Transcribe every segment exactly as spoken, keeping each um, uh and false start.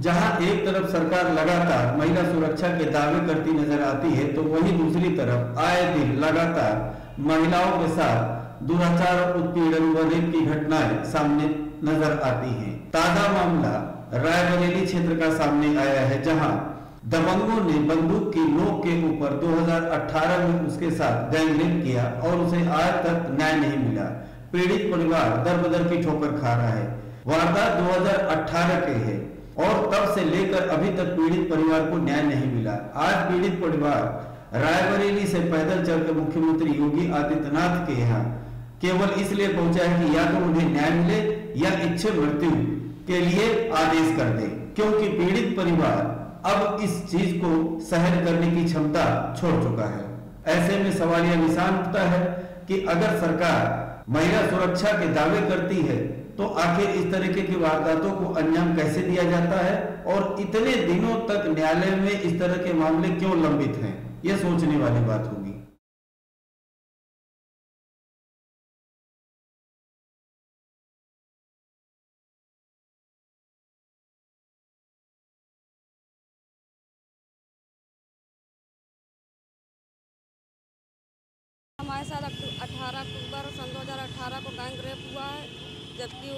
जहां एक तरफ सरकार लगातार महिला सुरक्षा के दावे करती नजर आती है, तो वहीं दूसरी तरफ आए दिन लगातार महिलाओं के साथ दुराचार, उत्पीड़न व रेप की घटनाएं सामने नजर आती हैं। ताजा मामला रायबरेली क्षेत्र का सामने आया है, जहां दबंगों ने बंदूक की नोक के ऊपर दो हज़ार अठारह में उसके साथ गैंगरेप किया और उसे आज तक न्याय नहीं मिला। पीड़ित परिवार दर बदर की ठोकर खा रहा है। वारदात दो हज़ार अठारह के है और तब से लेकर अभी तक पीड़ित परिवार को न्याय नहीं मिला। आज पीड़ित परिवार रायबरेली से पैदल चलकर मुख्यमंत्री योगी आदित्यनाथ के यहाँ केवल इसलिए पहुंचा है कि या तो उन्हें न्याय मिले या इच्छा मृत्यु के लिए आदेश कर दे, क्योंकि पीड़ित परिवार अब इस चीज को सहन करने की क्षमता छोड़ चुका है। ऐसे में सवाल यह निशान उठता है कि अगर सरकार महिला सुरक्षा के दावे करती है तो आखिर इस तरीके की वारदातों को अंजाम कैसे दिया जाता है और इतने दिनों तक न्यायालय में इस तरह के मामले क्यों लंबित हैं? यह सोचने वाली बात होगी। हमारे साथ अठारह अक्टूबर सन दो हज़ार अठारह को गैंग रेप हुआ है, जबकि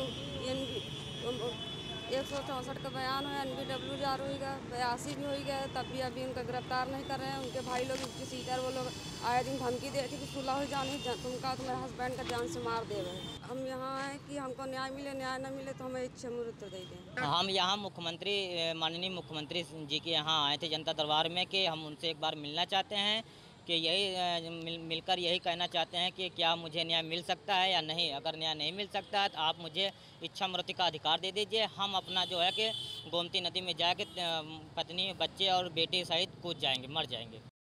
एक सौ चौंसठ का बयान है, एन बी डब्ल्यू जार हुई गया, बयासी भी हो गया, तब भी अभी उनका गिरफ्तार नहीं कर रहे हैं। उनके भाई लोग, उनके सीटर, वो लोग आए दिन धमकी दे रहे थे कि सुलह हो जानी, तुमका तो मेरे हस्बैंड का जान से मार दे रहे। हम यहाँ आए कि हमको न्याय मिले, न्याय न मिले तो हमें इच्छा मृत्यु दे दें। हम यहाँ मुख्यमंत्री माननीय मुख्यमंत्री जी के यहाँ आए थे जनता दरबार में कि हम उनसे एक बार मिलना चाहते हैं कि यही मिल, मिलकर यही कहना चाहते हैं कि क्या मुझे न्याय मिल सकता है या नहीं। अगर न्याय नहीं मिल सकता है तो आप मुझे इच्छा मृत्यु का अधिकार दे दीजिए। हम अपना जो है कि गोमती नदी में जाके पत्नी, बच्चे और बेटे सहित कूद जाएंगे, मर जाएंगे।